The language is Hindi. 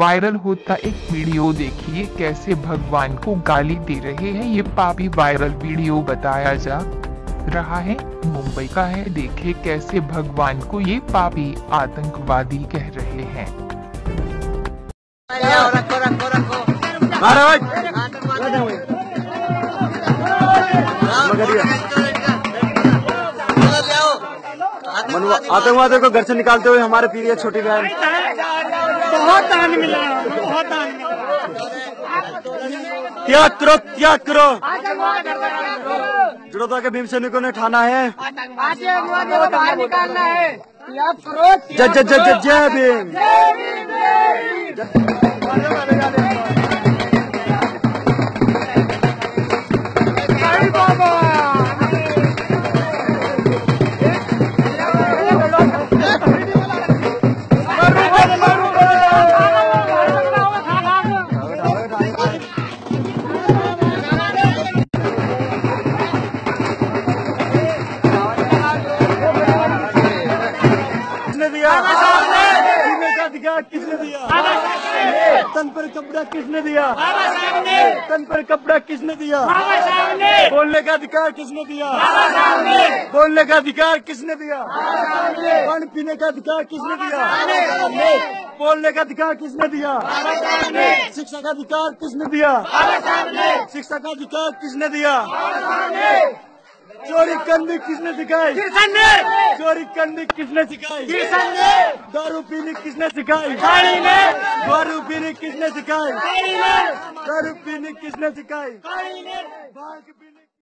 वायरल होता एक वीडियो देखिए कैसे भगवान को गाली दे रहे हैं ये पापी। वायरल वीडियो बताया जा रहा है मुंबई का है। देखे कैसे भगवान को ये पापी आतंकवादी कह रहे हैं। आतंकवादियों को घर से निकालते हुए हमारे पीरियड छोटी बहन बहुत तान मिला, बहुत तान मिला। त्याग करो, त्याग करो। जुड़ोदा के भीमसैनिकों ने ठाना है आतंकवादियों को बाहर निकालना है। त्याग करो, जय जय जय जय जय भीम। किसने दिया? तन पर कपड़ा किसने दिया? तन पर कपड़ा किसने दिया? बोलने का अधिकार किसने दिया? बोलने का अधिकार किसने दिया? पानी पीने का अधिकार किसने दिया? बोलने का अधिकार किसने दिया? शिक्षा का अधिकार किसने दिया? शिक्षा का अधिकार किसने दिया? चोरी करनी किसने सिखाई? चोरी करनी किसने सिखाई? दारू पीनी किसने सिखाई? दारू पीनी किसने सिखाई? दारू पीनी किसने सिखाई?